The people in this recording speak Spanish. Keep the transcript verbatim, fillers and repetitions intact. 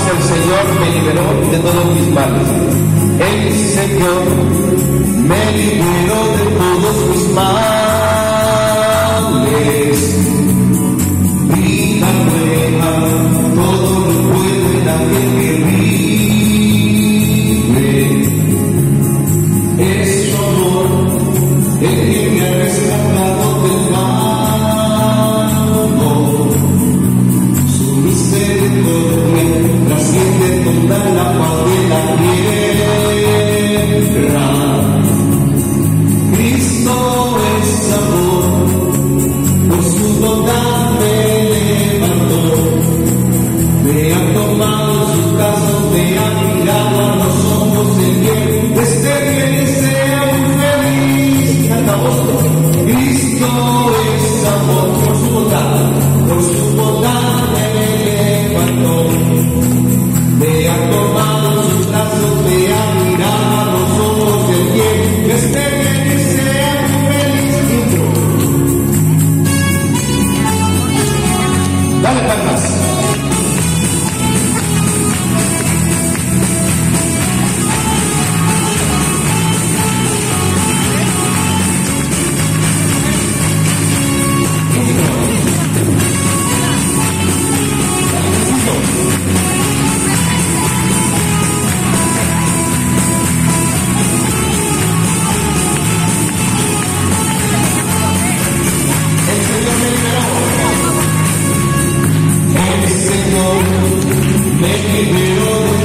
el Señor me liberó de todos mis males. El Señor me liberó de todos mis males. Vida nueva, todo lo puedo en aquel que vive. Es su amor el que me ha rescatado del mal. Su misericordia trasciende toda la paz de la tierra. Cristo es amor, por su bondad me levantó, me ha tomado en sus brazos, me ha mirado a los ojos en bien, esté bien y sea muy feliz. Cantamos. Cristo es amor, por su bondad, por su bondad me levantó, me ha tomado en sus brazos, me ha mirado a los ojos en bien, esté bien y sea muy feliz. Intro. Dale palmas. Me liberó de